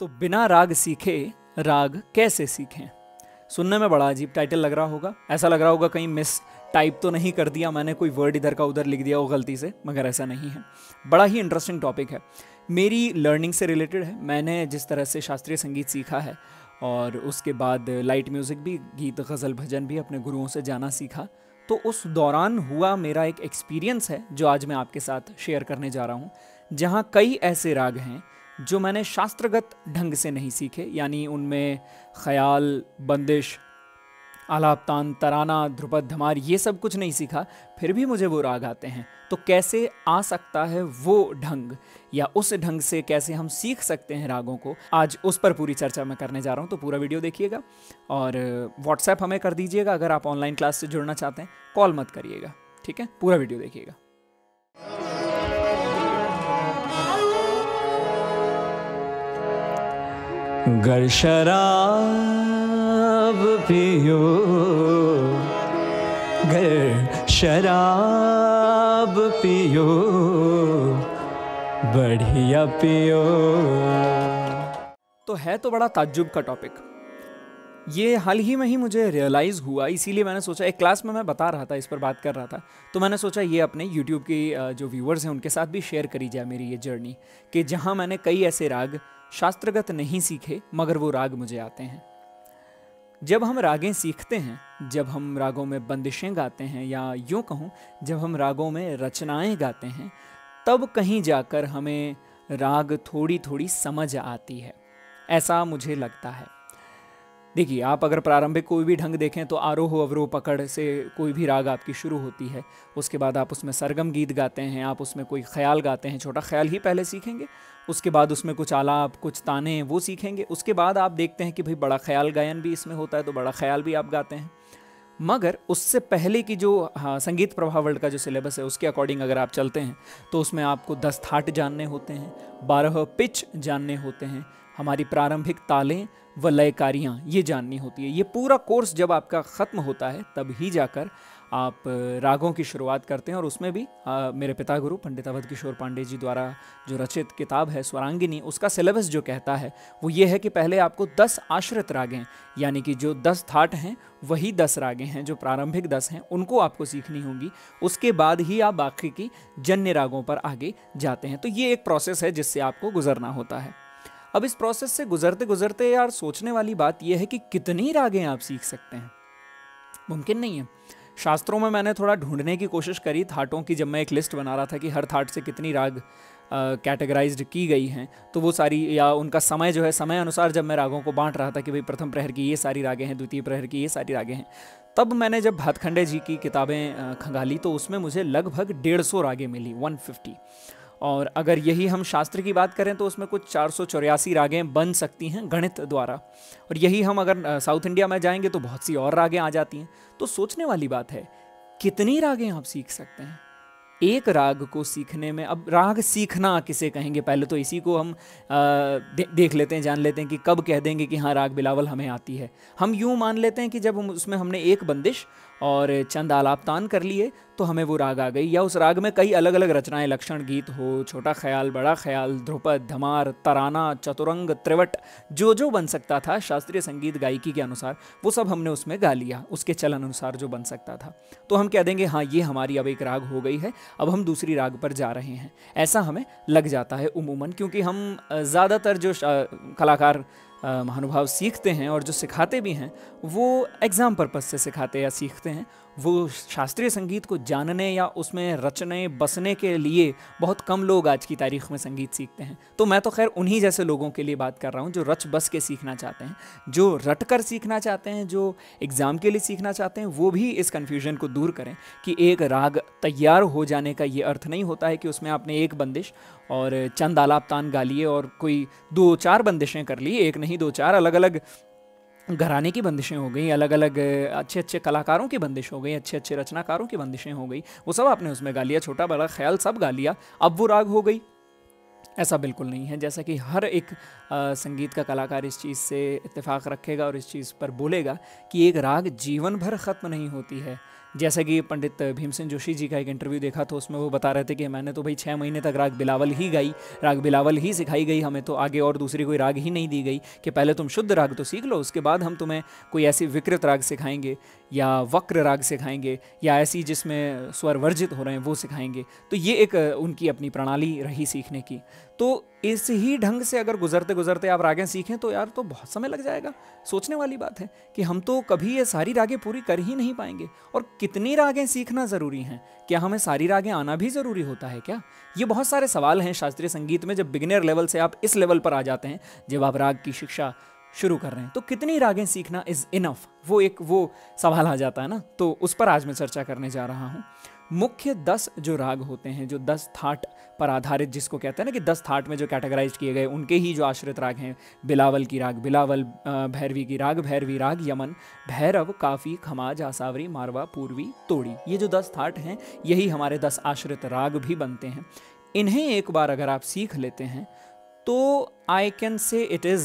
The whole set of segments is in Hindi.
तो बिना राग सीखे राग कैसे सीखें। सुनने में बड़ा अजीब टाइटल लग रहा होगा, ऐसा लग रहा होगा कहीं मिस टाइप तो नहीं कर दिया मैंने, कोई वर्ड इधर का उधर लिख दिया वो गलती से, मगर ऐसा नहीं है। बड़ा ही इंटरेस्टिंग टॉपिक है, मेरी लर्निंग से रिलेटेड है। मैंने जिस तरह से शास्त्रीय संगीत सीखा है और उसके बाद लाइट म्यूज़िक भी, गीत गज़ल भजन भी अपने गुरुओं से जाना सीखा, तो उस दौरान हुआ मेरा एक एक्सपीरियंस है जो आज मैं आपके साथ शेयर करने जा रहा हूँ, जहाँ कई ऐसे राग हैं जो मैंने शास्त्रगत ढंग से नहीं सीखे, यानी उनमें ख्याल, बंदिश, आलाप, तान, तराना, ध्रुपद, धमार ये सब कुछ नहीं सीखा, फिर भी मुझे वो राग आते हैं। तो कैसे आ सकता है वो ढंग, या उस ढंग से कैसे हम सीख सकते हैं रागों को, आज उस पर पूरी चर्चा मैं करने जा रहा हूँ। तो पूरा वीडियो देखिएगा और व्हाट्सएप हमें कर दीजिएगा अगर आप ऑनलाइन क्लास से जुड़ना चाहते हैं, कॉल मत करिएगा, ठीक है। पूरा वीडियो देखिएगा। गर शराब पियो, गर शराब पियो, बढ़िया पियो। तो है तो बड़ा ताज्जुब का टॉपिक, ये हाल ही में ही मुझे रियलाइज़ हुआ, इसीलिए मैंने सोचा, एक क्लास में मैं बता रहा था, इस पर बात कर रहा था, तो मैंने सोचा ये अपने YouTube की जो व्यूअर्स हैं उनके साथ भी शेयर करी जाए मेरी ये जर्नी, कि जहाँ मैंने कई ऐसे राग शास्त्रगत नहीं सीखे मगर वो राग मुझे आते हैं। जब हम रागें सीखते हैं, जब हम रागों में बंदिशें गाते हैं, या यूँ कहूँ जब हम रागों में रचनाएं गाते हैं, तब कहीं जाकर हमें राग थोड़ी थोड़ी समझ आती है, ऐसा मुझे लगता है। देखिए, आप अगर प्रारंभिक कोई भी ढंग देखें तो आरोह अवरोह पकड़ से कोई भी राग आपकी शुरू होती है, उसके बाद आप उसमें सरगम गीत गाते हैं, आप उसमें कोई ख्याल गाते हैं, छोटा ख्याल ही पहले सीखेंगे, उसके बाद उसमें कुछ आलाप, कुछ ताने वो सीखेंगे, उसके बाद आप देखते हैं कि भाई बड़ा ख्याल गायन भी इसमें होता है, तो बड़ा ख्याल भी आप गाते हैं। मगर उससे पहले की जो संगीत प्रभाव वर्ल्ड का जो सिलेबस है उसके अकॉर्डिंग अगर आप चलते हैं तो उसमें आपको 10 थाट जानने होते हैं, 12 पिच जानने होते हैं, हमारी प्रारंभिक तालें व लयकारियाँ ये जाननी होती है। ये पूरा कोर्स जब आपका ख़त्म होता है तब ही जाकर आप रागों की शुरुआत करते हैं। और उसमें भी मेरे पिता गुरु पंडित अवध किशोर पांडे जी द्वारा जो रचित किताब है स्वरांगिनी, उसका सिलेबस जो कहता है वो ये है कि पहले आपको 10 आश्रित रागें, यानी कि जो 10 थाट हैं वही 10 रागें हैं, जो प्रारंभिक 10 हैं उनको आपको सीखनी होंगी, उसके बाद ही आप बाकी की जन्य रागों पर आगे जाते हैं। तो ये एक प्रोसेस है जिससे आपको गुजरना होता है। अब इस प्रोसेस से गुजरते गुजरते यार सोचने वाली बात यह है कि कितनी रागें आप सीख सकते हैं, मुमकिन नहीं है। शास्त्रों में मैंने थोड़ा ढूंढने की कोशिश करी थाटों की, जब मैं एक लिस्ट बना रहा था कि हर थाट से कितनी राग कैटेगराइज्ड की गई हैं, तो वो सारी, या उनका समय जो है, समय अनुसार जब मैं रागों को बांट रहा था कि भाई प्रथम प्रहर की ये सारी रागें हैं, द्वितीय प्रहर की ये सारी रागें हैं, तब मैंने जब भातखंडे जी की किताबें खंगाली तो उसमें मुझे लगभग 150 रागें मिली, 150। और अगर यही हम शास्त्र की बात करें तो उसमें कुछ 484 रागें बन सकती हैं गणित द्वारा, और यही हम अगर साउथ इंडिया में जाएंगे तो बहुत सी और रागें आ जाती हैं। तो सोचने वाली बात है, कितनी रागें आप सीख सकते हैं एक राग को सीखने में। अब राग सीखना किसे कहेंगे, पहले तो इसी को हम देख लेते हैं, जान लेते हैं कि कब कह देंगे कि हाँ राग बिलावल हमें आती है। हम यूँ मान लेते हैं कि जब हम उसमें हमने एक बंदिश और चंद आलाप तान कर लिए तो हमें वो राग आ गई, या उस राग में कई अलग अलग रचनाएं, लक्षण गीत हो, छोटा ख्याल, बड़ा ख्याल, ध्रुपद, धमार, तराना, चतुरंग, त्रिवट, जो जो बन सकता था शास्त्रीय संगीत गायकी के अनुसार वो सब हमने उसमें गा लिया, उसके चलन अनुसार जो बन सकता था। तो हम कह देंगे हाँ ये हमारी अब एक राग हो गई है, अब हम दूसरी राग पर जा रहे हैं, ऐसा हमें लग जाता है उमूमन। क्योंकि हम ज़्यादातर जो कलाकार महानुभाव सीखते हैं और जो सिखाते भी हैं वो एग्ज़ाम पर्पस से सिखाते या सीखते हैं, वो शास्त्रीय संगीत को जानने या उसमें रचने बसने के लिए बहुत कम लोग आज की तारीख में संगीत सीखते हैं। तो मैं तो खैर उन्हीं जैसे लोगों के लिए बात कर रहा हूँ जो रच बस के सीखना चाहते हैं, जो रट कर सीखना चाहते हैं, जो एग्ज़ाम के लिए सीखना चाहते हैं। वो भी इस कन्फ्यूजन को दूर करें कि एक राग तैयार हो जाने का ये अर्थ नहीं होता है कि उसमें आपने एक बंदिश और चंद आलाप तान गा लिए और कोई 2-4 बंदिशें कर ली, एक नहीं 2-4 अलग अलग घराने की बंदिशें हो गई, अलग अलग अच्छे अच्छे कलाकारों की बंदिश हो गई, अच्छे अच्छे रचनाकारों की बंदिशें हो गई, वो सब आपने उसमें गा लिया, छोटा बड़ा ख्याल सब गा लिया, अब वो राग हो गई। ऐसा बिल्कुल नहीं है। जैसा कि हर एक संगीत का कलाकार इस चीज़ से इत्तेफाक रखेगा और इस चीज़ पर बोलेगा कि एक राग जीवन भर ख़त्म नहीं होती है, जैसा कि पंडित भीमसेन जोशी जी का एक इंटरव्यू देखा तो उसमें वो बता रहे थे कि मैंने तो भाई 6 महीने तक राग बिलावल ही गाई, राग बिलावल ही सिखाई गई हमें, तो आगे और दूसरी कोई राग ही नहीं दी गई कि पहले तुम शुद्ध राग तो सीख लो, उसके बाद हम तुम्हें कोई ऐसी विकृत राग सिखाएंगे या वक्र राग सिखाएंगे या ऐसी जिसमें स्वर वर्जित हो रहे हैं वो सिखाएंगे। तो ये एक उनकी अपनी प्रणाली रही सीखने की। तो इस ही ढंग से अगर गुजरते गुजरते आप रागें सीखें तो यार तो बहुत समय लग जाएगा। सोचने वाली बात है कि हम तो कभी ये सारी रागें पूरी कर ही नहीं पाएंगे। और कितनी रागें सीखना ज़रूरी हैं? क्या हमें सारी रागें आना भी ज़रूरी होता है क्या? ये बहुत सारे सवाल हैं शास्त्रीय संगीत में। जब बिगिनर लेवल से आप इस लेवल पर आ जाते हैं, जब आप राग की शिक्षा शुरू कर रहे हैं, तो कितनी रागें सीखना इज़ इनफ, वो सवाल आ जाता है ना। तो उस पर आज मैं चर्चा करने जा रहा हूँ। मुख्य 10 जो राग होते हैं, जो 10 थाट पर आधारित, जिसको कहते हैं ना कि 10 थाट में जो कैटेगराइज किए गए, उनके ही जो आश्रित राग हैं, बिलावल की राग बिलावल, भैरवी की राग भैरवी, राग यमन, भैरव, काफ़ी, खमाज, आसावरी, मारवा, पूर्वी, तोड़ी, ये जो 10 थाट हैं यही हमारे 10 आश्रित राग भी बनते हैं। इन्हें एक बार अगर आप सीख लेते हैं तो I can say it is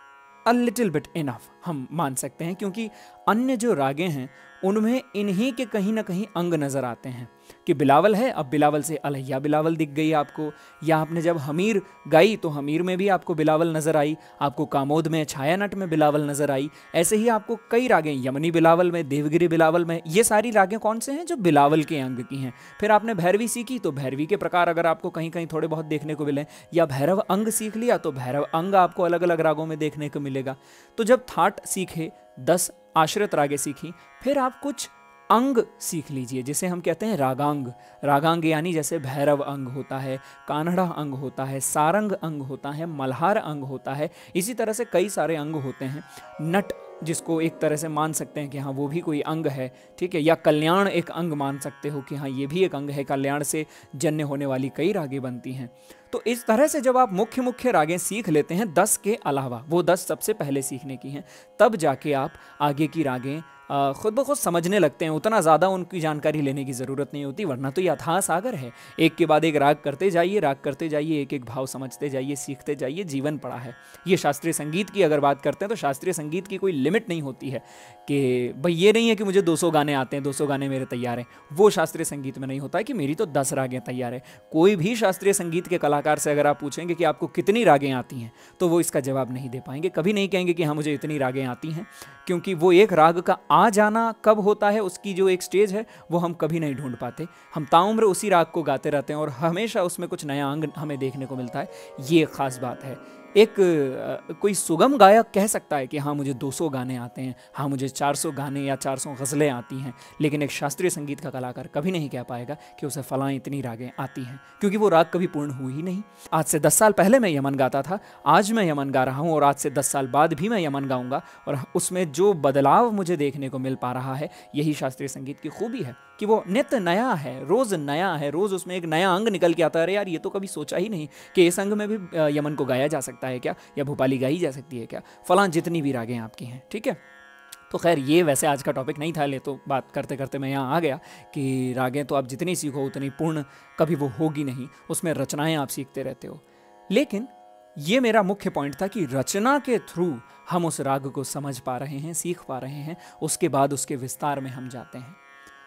a little bit enough, हम मान सकते हैं, क्योंकि अन्य जो रागें हैं उनमें इन्हीं के कहीं ना कहीं अंग नज़र आते हैं कि बिलावल है, अब बिलावल से अलैया बिलावल दिख गई आपको, या आपने जब हमीर गाई तो हमीर में भी आपको बिलावल नज़र आई, आपको कामोद में, छाया नट में बिलावल नज़र आई। ऐसे ही आपको कई रागें, यमनी बिलावल में, देवगिरी बिलावल में, ये सारी रागें कौन से हैं? जो बिलावल के अंग की हैं। फिर आपने भैरवी सीखी तो भैरवी के प्रकार अगर आपको कहीं कहीं थोड़े बहुत देखने को मिले, या भैरव अंग सीख लिया तो भैरव अंग आपको अलग अलग रागों में देखने को मिलेगा। तो जब थाट सीखे, 10 आश्रित रागें सीखी, फिर आप कुछ अंग सीख लीजिए जिसे हम कहते हैं रागांग। रागांग यानी जैसे भैरव अंग होता है, कान्हड़ा अंग होता है, सारंग अंग होता है, मल्हार अंग होता है, इसी तरह से कई सारे अंग होते हैं। नट, जिसको एक तरह से मान सकते हैं कि हाँ वो भी कोई अंग है, ठीक है, या कल्याण एक अंग मान सकते हो कि हाँ ये भी एक अंग है, कल्याण से जन्य होने वाली कई रागें बनती हैं। तो इस तरह से जब आप मुख्य मुख्य रागें सीख लेते हैं 10 के अलावा, वो 10 सबसे पहले सीखने की हैं, तब जाके आप आगे की रागें खुद ब खुद समझने लगते हैं। उतना ज़्यादा उनकी जानकारी लेने की ज़रूरत नहीं होती, वरना तो ये अथाह सागर है। एक के बाद एक राग करते जाइए, राग करते जाइए, एक एक भाव समझते जाइए, सीखते जाइए, जीवन पड़ा है। ये शास्त्रीय संगीत की अगर बात करते हैं तो शास्त्रीय संगीत की कोई लिमिट नहीं होती है कि भाई ये नहीं है कि मुझे 200 गाने आते हैं, 200 गाने मेरे तैयार हैं। वो शास्त्रीय संगीत में नहीं होता है कि मेरी तो 10 रागें तैयार है। कोई भी शास्त्रीय संगीत के कलाकार से अगर आप पूछेंगे कि आपको कितनी रागें आती हैं, तो वो इसका जवाब नहीं दे पाएंगे। कभी नहीं कहेंगे कि हाँ मुझे इतनी रागें आती हैं, क्योंकि वो एक राग का आ जाना कब होता है, उसकी जो एक स्टेज है वो हम कभी नहीं ढूंढ पाते। हम ताउम्र उसी राग को गाते रहते हैं और हमेशा उसमें कुछ नया अंग हमें देखने को मिलता है। ये खास बात है। एक कोई सुगम गायक कह सकता है कि हाँ मुझे 200 गाने आते हैं, हाँ मुझे 400 गाने या 400 गज़लें आती हैं, लेकिन एक शास्त्रीय संगीत का कलाकार कभी नहीं कह पाएगा कि उसे फलां इतनी रागें आती हैं, क्योंकि वो राग कभी पूर्ण हुई ही नहीं। आज से 10 साल पहले मैं यमन गाता था, आज मैं यमन गा रहा हूँ और आज से 10 साल बाद भी मैं यमन गाऊंगा, और उसमें जो बदलाव मुझे देखने को मिल पा रहा है, यही शास्त्रीय संगीत की खूबी है कि वो नित्य नया है, रोज़ नया है, रोज़ उसमें एक नया अंग निकल के आता है। अरे यार ये तो कभी सोचा ही नहीं कि इस अंग में भी यमन को गाया जा सकता है क्या, या भोपाली गाई जा सकती है क्या, फलां जितनी भी रागें आपकी हैं, ठीक है। तो खैर ये वैसे आज का टॉपिक नहीं था, ले तो बात करते करते मैं यहाँ आ गया कि रागें तो आप जितनी सीखो उतनी पूर्ण कभी वो होगी नहीं, उसमें रचनाएं आप सीखते रहते हो। लेकिन ये मेरा मुख्य पॉइंट था कि रचना के थ्रू हम उस राग को समझ पा रहे हैं, सीख पा रहे हैं, उसके बाद उसके विस्तार में हम जाते हैं।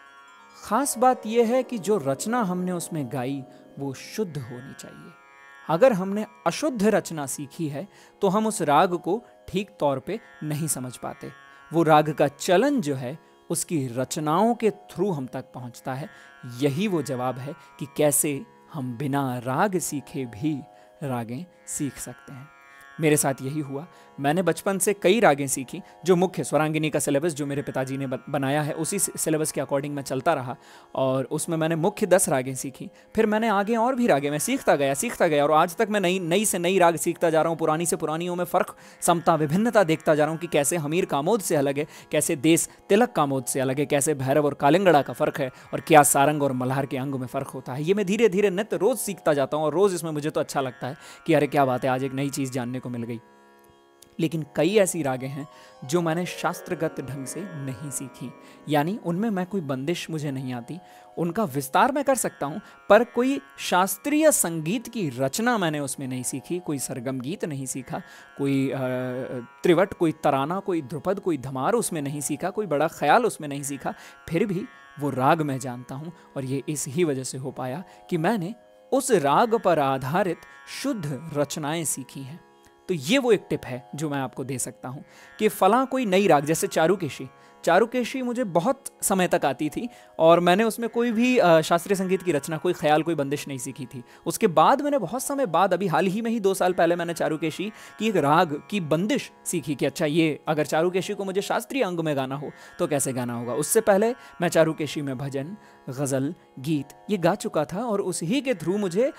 खास बात यह है कि जो रचना हमने उसमें गाई वो शुद्ध होनी चाहिए। अगर हमने अशुद्ध रचना सीखी है तो हम उस राग को ठीक तौर पे नहीं समझ पाते। वो राग का चलन जो है उसकी रचनाओं के थ्रू हम तक पहुंचता है। यही वो जवाब है कि कैसे हम बिना राग सीखे भी रागें सीख सकते हैं। मेरे साथ यही हुआ। मैंने बचपन से कई रागें सीखी। जो मुख्य स्वरांगिनी का सिलेबस जो मेरे पिताजी ने बनाया है उसी सिलेबस के अकॉर्डिंग मैं चलता रहा, और उसमें मैंने मुख्य 10 रागें सीखी। फिर मैंने आगे और भी रागें मैं सीखता गया, और आज तक मैं नई से नई राग सीखता जा रहा हूँ। पुरानी से पुरानियों में फ़र्क, समता, विभिन्नता देखता जा रहा हूँ कि कैसे हमीर कामोद से अलग है, कैसे देश तिलक कामोद से अलग है, कैसे भैरव और कालिंगड़ा का फ़र्क है, और क्या सारंग और मल्हार के अंग में फ़र्क होता है। ये मैं धीरे धीरे नित्य रोज़ सीखता जाता हूँ, और रोज़ इसमें मुझे तो अच्छा लगता है कि अरे क्या बात है, आज एक नई चीज़ जानने को मिल गई। लेकिन कई ऐसी रागें हैं जो मैंने शास्त्रगत ढंग से नहीं सीखी, यानी उनमें मैं कोई बंदिश मुझे नहीं आती, उनका विस्तार मैं कर सकता हूँ, पर कोई शास्त्रीय संगीत की रचना मैंने उसमें नहीं सीखी। कोई सरगम गीत नहीं सीखा, कोई त्रिवट, कोई तराना, कोई ध्रुपद, कोई धमार उसमें नहीं सीखा, कोई बड़ा ख्याल उसमें नहीं सीखा। फिर भी वो राग मैं जानता हूँ, और ये इस ही वजह से हो पाया कि मैंने उस राग पर आधारित शुद्ध रचनाएं सीखी हैं। तो ये वो एक टिप है जो मैं आपको दे सकता हूँ कि फलां कोई नई राग, जैसे चारुकेशी मुझे बहुत समय तक आती थी और मैंने उसमें कोई भी शास्त्रीय संगीत की रचना, कोई ख्याल, कोई बंदिश नहीं सीखी थी। उसके बाद मैंने बहुत समय बाद, अभी हाल ही में ही 2 साल पहले, मैंने चारुकेशी की एक राग की बंदिश सीखी कि अच्छा, ये अगर चारुकेशी को मुझे शास्त्रीय अंग में गाना हो तो कैसे गाना होगा। उससे पहले मैं चारुकेशी में भजन, गज़ल, गीत ये गा चुका था और उसी के थ्रू मुझे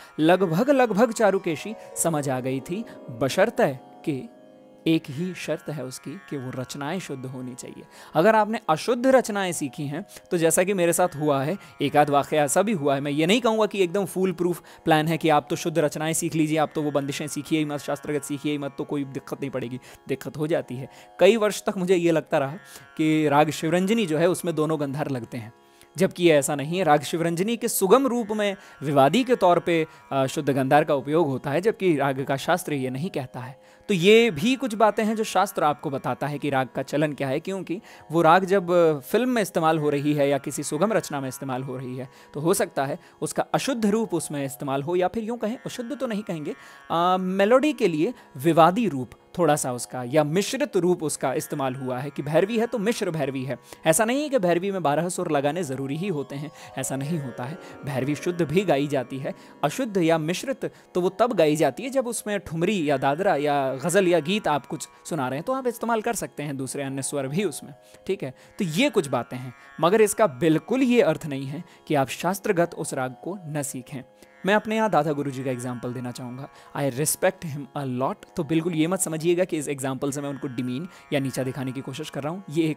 लगभग चारुकेशी समझ आ गई थी, बशर्ते कि एक ही शर्त है उसकी कि वो रचनाएं शुद्ध होनी चाहिए। अगर आपने अशुद्ध रचनाएं सीखी हैं, तो जैसा कि मेरे साथ हुआ है, एक आध वाक़या ऐसा भी हुआ है, मैं ये नहीं कहूँगा कि एकदम फूल प्रूफ प्लान है कि आप तो शुद्ध रचनाएं सीख लीजिए, आप तो वो बंदिशें सीखिए ही मत, शास्त्रगत सीखिए ही मत, तो कोई दिक्कत नहीं पड़ेगी। दिक्कत हो जाती है। कई वर्ष तक मुझे ये लगता रहा कि राग शिवरंजनी जो है उसमें दोनों गंधार लगते हैं, जबकि ये ऐसा नहीं है। राग शिवरंजनी के सुगम रूप में विवादी के तौर पे शुद्ध गंधार का उपयोग होता है, जबकि राग का शास्त्र ये नहीं कहता है। तो ये भी कुछ बातें हैं जो शास्त्र आपको बताता है कि राग का चलन क्या है, क्योंकि वो राग जब फिल्म में इस्तेमाल हो रही है या किसी सुगम रचना में इस्तेमाल हो रही है, तो हो सकता है उसका अशुद्ध रूप उसमें इस्तेमाल हो, या फिर यूँ कहें, अशुद्ध तो नहीं कहेंगे, मेलोडी के लिए विवादी रूप थोड़ा सा उसका, या मिश्रित रूप उसका इस्तेमाल हुआ है कि भैरवी है तो मिश्र भैरवी है। ऐसा नहीं है कि भैरवी में 12 सुर लगाने ज़रूरी ही होते हैं, ऐसा नहीं होता है। भैरवी शुद्ध भी गाई जाती है, अशुद्ध या मिश्रित तो वो तब गाई जाती है जब उसमें ठुमरी या दादरा या गज़ल या गीत आप कुछ सुना रहे हैं, तो आप इस्तेमाल कर सकते हैं दूसरे अन्य स्वर भी उसमें, ठीक है। तो ये कुछ बातें हैं, मगर इसका बिल्कुल ये अर्थ नहीं है कि आप शास्त्रगत उस राग को न सीखें। मैं अपने यहाँ दादा गुरु जी का एग्जाम्पल देना चाहूँगा। I respect him a lot. तो बिल्कुल ये मत समझिएगा कि इस एग्जाम्पल से मैं उनको डिमीन या नीचा दिखाने की कोशिश कर रहा हूँ। ये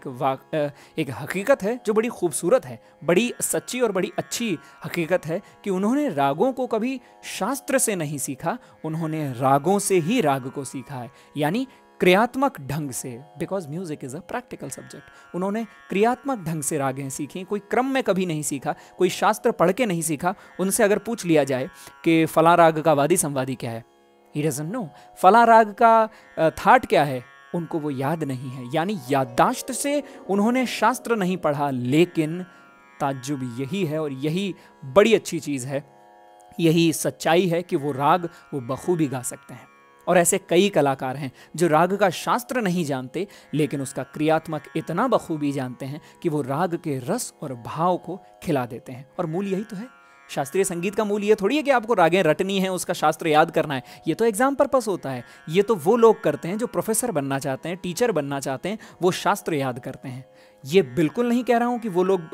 एक हकीकत है जो बड़ी खूबसूरत है, बड़ी सच्ची और बड़ी अच्छी हकीकत है कि उन्होंने रागों को कभी शास्त्र से नहीं सीखा, उन्होंने रागों से ही राग को सीखा है, यानी क्रियात्मक ढंग से, because music is a practical subject. उन्होंने क्रियात्मक ढंग से रागें सीखी, कोई क्रम में कभी नहीं सीखा, कोई शास्त्र पढ़ के नहीं सीखा। उनसे अगर पूछ लिया जाए कि फला राग का वादी संवादी क्या है, ही डजंट नो। फला राग का थाट क्या है, उनको वो याद नहीं है। यानी याददाश्त से उन्होंने शास्त्र नहीं पढ़ा, लेकिन ताज्जुब यही है और यही बड़ी अच्छी चीज़ है, यही सच्चाई है कि वो राग वो बखूबी गा सकते हैं। और ऐसे कई कलाकार हैं जो राग का शास्त्र नहीं जानते, लेकिन उसका क्रियात्मक इतना बखूबी जानते हैं कि वो राग के रस और भाव को खिला देते हैं। और मूल यही तो है। शास्त्रीय संगीत का मूल ये थोड़ी है कि आपको रागें रटनी है, उसका शास्त्र याद करना है। ये तो एग्जाम पर्पस होता है। ये तो वो लोग करते हैं जो प्रोफेसर बनना चाहते हैं, टीचर बनना चाहते हैं, वो शास्त्र याद करते हैं। ये बिल्कुल नहीं कह रहा हूँ कि वो लोग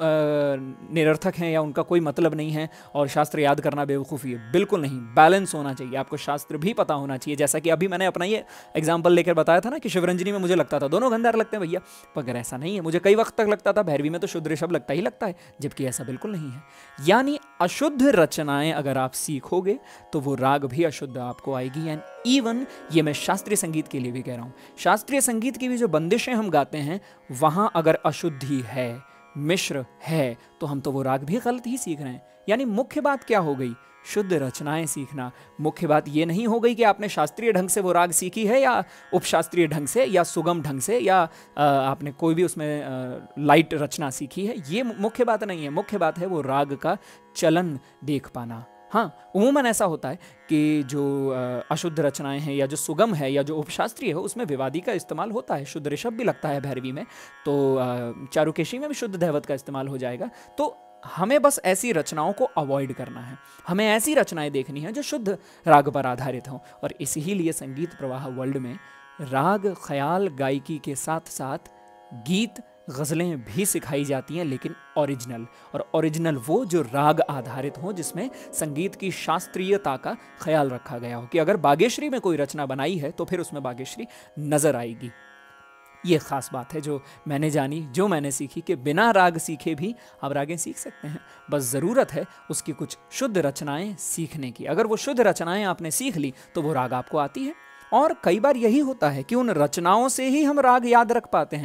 निरर्थक हैं या उनका कोई मतलब नहीं है और शास्त्र याद करना बेवकूफ़ी है, बिल्कुल नहीं। बैलेंस होना चाहिए, आपको शास्त्र भी पता होना चाहिए। जैसा कि अभी मैंने अपना ये एग्जाम्पल लेकर बताया था ना कि शिवरंजनी में मुझे लगता था दोनों गंधार लगते हैं भैया, मगर ऐसा नहीं है। मुझे कई वक्त तक लगता था भैरवी में तो शुद्ध ऋषभ लगता ही लगता है, जबकि ऐसा बिल्कुल नहीं है। यानी अशुद्ध रचनाएं अगर आप सीखोगे तो वो राग भी अशुद्ध आपको आएगी। एंड इवन ये मैं शास्त्रीय संगीत के लिए भी कह रहा हूँ, शास्त्रीय संगीत की भी जो बंदिशें हम गाते हैं, वहाँ अगर अशुद्धि है, मिश्र है, तो हम तो वो राग भी गलत ही सीख रहे हैं। यानी मुख्य बात क्या हो गई, शुद्ध रचनाएं सीखना। मुख्य बात ये नहीं हो गई कि आपने शास्त्रीय ढंग से वो राग सीखी है या उपशास्त्रीय ढंग से या सुगम ढंग से या आपने कोई भी उसमें लाइट रचना सीखी है, ये मुख्य बात नहीं है। मुख्य बात है वो राग का चलन देख पाना। हाँ, उमूमन ऐसा होता है कि जो अशुद्ध रचनाएं हैं या जो सुगम है या जो उपशास्त्रीय है, उसमें विवादी का इस्तेमाल होता है। शुद्ध ऋषभ भी लगता है भैरवी में, तो चारुकेशी में भी शुद्ध दैवत का इस्तेमाल हो जाएगा। तो हमें बस ऐसी रचनाओं को अवॉइड करना है, हमें ऐसी रचनाएं देखनी है जो शुद्ध राग पर आधारित हों। और इसीलिए संगीत प्रवाह वर्ल्ड में राग, ख्याल, गायकी के साथ साथ गीत, गज़लें भी सिखाई जाती हैं, लेकिन ओरिजिनल। और ओरिजिनल वो जो राग आधारित हो, जिसमें संगीत की शास्त्रीयता का ख्याल रखा गया हो कि अगर बागेश्वरी में कोई रचना बनाई है तो फिर उसमें बागेश्वरी नज़र आएगी। ये ख़ास बात है जो मैंने जानी, जो मैंने सीखी कि बिना राग सीखे भी आप रागें सीख सकते हैं। बस ज़रूरत है उसकी कुछ शुद्ध रचनाएं सीखने की। अगर वो शुद्ध रचनाएं आपने सीख ली तो वो राग आपको आती है। और कई बार यही होता है कि उन रचनाओं से ही हम राग याद रख पाते हैं।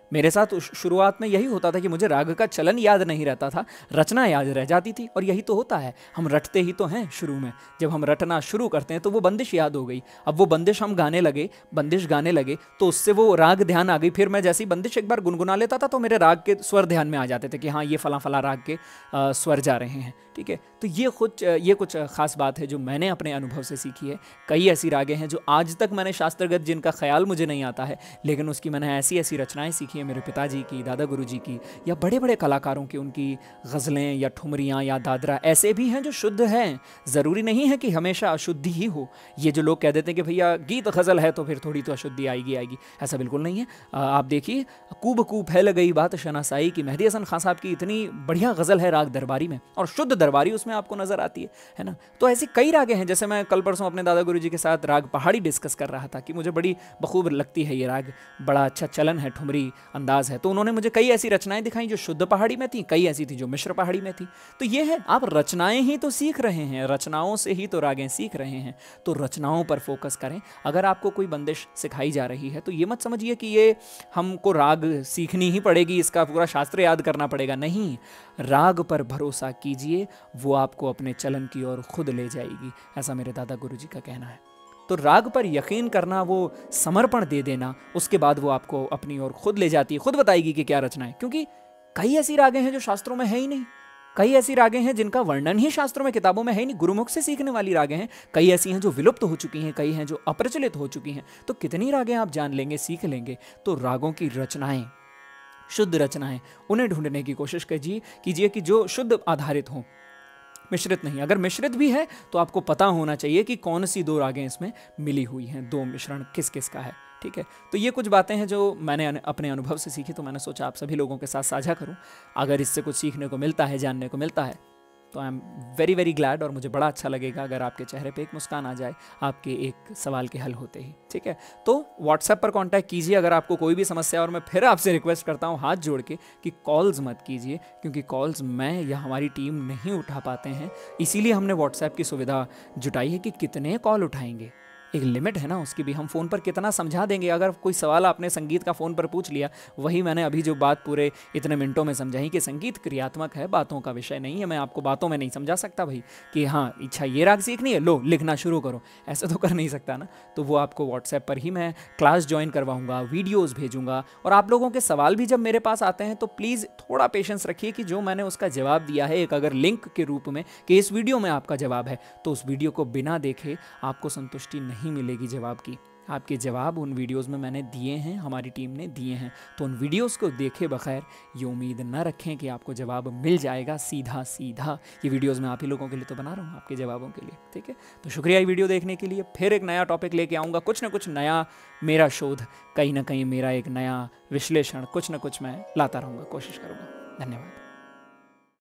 मेरे साथ शुरुआत में यही होता था कि मुझे राग का चलन याद नहीं रहता था, रचना याद रह जाती थी। और यही तो होता है, हम रटते ही तो हैं शुरू में। जब हम रटना शुरू करते हैं तो वो बंदिश याद हो गई। अब वो बंदिश हम गाने लगे, बंदिश गाने लगे, तो उससे वो राग ध्यान आ गई। फिर मैं जैसी बंदिश एक बार गुनगुना लेता था तो मेरे राग के स्वर ध्यान में आ जाते थे कि हाँ ये फला फला राग के स्वर जा रहे हैं। ठीक है, तो ये कुछ खास बात है जो मैंने अपने अनुभव से सीखी है। कई ऐसी रागें हैं जो आज तक मैंने शास्त्रगत, जिनका ख्याल मुझे नहीं आता है, लेकिन उसकी मैंने ऐसी ऐसी रचनाएं सीखी हैं, मेरे पिताजी की, दादा गुरु जी की, या बड़े बड़े कलाकारों की, उनकी गज़लें या ठुमरियाँ या दादरा ऐसे भी हैं जो शुद्ध हैं। ज़रूरी नहीं है कि हमेशा अशुद्धि ही हो। ये जो लोग कह देते हैं कि भैया गीत गज़ल है तो फिर थोड़ी तो अशुद्धि आएगी, ऐसा बिल्कुल नहीं है। आप देखिए, कूब कूब फैल गई बात शनासाई की, मेहदी हसन खान साहब की इतनी बढ़िया गज़ल है राग दरबारी में, और शुद्ध दरबारी उसमें आपको नज़र आती है ना। तो ऐसी कई रागें हैं। जैसे मैं कल परसों अपने दादा गुरु जी के साथ राग पहाड़ी डिस्कस कर रहा था कि मुझे बड़ी बखूब लगती है ये राग, बड़ा अच्छा चलन है, ठुमरी अंदाज है। तो उन्होंने मुझे कई ऐसी रचनाएं दिखाई जो शुद्ध पहाड़ी में थी, कई ऐसी थी जो मिश्र पहाड़ी में थी। तो ये है, आप रचनाएं ही तो सीख रहे हैं, रचनाओं से ही तो रागें सीख रहे हैं। तो रचनाओं पर फोकस करें। अगर आपको कोई बंदिश सिखाई जा रही है तो ये मत समझिए कि ये हमको राग सीखनी ही पड़ेगी, इसका पूरा शास्त्र याद करना पड़ेगा। नहीं, राग पर भरोसा कीजिए, वो आपको अपने चलन की ओर खुद ले जाएगी, ऐसा मेरे दादा गुरु जी का कहना है। तो राग पर यकीन करना, वो समर्पण दे देना, उसके बाद वो आपको अपनी ओर खुद ले जाती है, खुद बताएगी कि क्या रचना है। क्योंकि कई ऐसी रागें हैं जो शास्त्रों में है ही नहीं, कई ऐसी रागें हैं जिनका वर्णन ही शास्त्रों में, किताबों में है ही नहीं, गुरुमुख से सीखने वाली रागें हैं। कई ऐसी हैं जो विलुप्त हो चुकी हैं, कई हैं जो अप्रचलित हो चुकी हैं। तो कितनी रागें आप जान लेंगे, सीख लेंगे। तो रागों की रचनाएं, शुद्ध रचनाएं, उन्हें ढूंढने की कोशिश कीजिए कि जो शुद्ध आधारित हों, मिश्रित नहीं। अगर मिश्रित भी है तो आपको पता होना चाहिए कि कौन सी दो रागें इसमें मिली हुई हैं, दो मिश्रण किस किस का है। ठीक है, तो ये कुछ बातें हैं जो मैंने अपने अनुभव से सीखी, तो मैंने सोचा आप सभी लोगों के साथ साझा करूं। अगर इससे कुछ सीखने को मिलता है, जानने को मिलता है, तो I am very very glad, और मुझे बड़ा अच्छा लगेगा अगर आपके चेहरे पे एक मुस्कान आ जाए आपके एक सवाल के हल होते ही। ठीक है, तो व्हाट्सएप पर कांटेक्ट कीजिए अगर आपको कोई भी समस्या। और मैं फिर आपसे रिक्वेस्ट करता हूँ हाथ जोड़ के कि कॉल्स मत कीजिए, क्योंकि कॉल्स मैं या हमारी टीम नहीं उठा पाते हैं। इसीलिए हमने व्हाट्सएप की सुविधा जुटाई है कि कितने कॉल उठाएंगे, एक लिमिट है ना उसकी भी। हम फ़ोन पर कितना समझा देंगे। अगर कोई सवाल आपने संगीत का फ़ोन पर पूछ लिया, वही मैंने अभी जो बात पूरे इतने मिनटों में समझाई कि संगीत क्रियात्मक है, बातों का विषय नहीं है। मैं आपको बातों में नहीं समझा सकता भाई कि हाँ इच्छा ये राग सीखनी है, लो लिखना शुरू करो, ऐसा तो कर नहीं सकता ना। तो वो आपको व्हाट्सएप पर ही मैं क्लास ज्वाइन करवाऊँगा, वीडियोज़ भेजूँगा। और आप लोगों के सवाल भी जब मेरे पास आते हैं तो प्लीज़ थोड़ा पेशेंस रखिए कि जो मैंने उसका जवाब दिया है एक अगर लिंक के रूप में कि इस वीडियो में आपका जवाब है, तो उस वीडियो को बिना देखे आपको संतुष्टि नहीं मिलेगी जवाब की। आपके जवाब उन वीडियोस में मैंने दिए हैं, हमारी टीम ने दिए हैं। तो उन वीडियोस को देखे बगैर ये उम्मीद न रखें कि आपको जवाब मिल जाएगा सीधा सीधा। ये वीडियोस मैं आप ही लोगों के लिए तो बना रहा हूँ, आपके जवाबों के लिए। ठीक है, तो शुक्रिया ये वीडियो देखने के लिए। फिर एक नया टॉपिक लेके आऊँगा, कुछ ना कुछ नया मेरा शोध, कहीं ना कहीं मेरा एक नया विश्लेषण, कुछ ना कुछ मैं लाता रहूँगा, कोशिश करूँगा। धन्यवाद।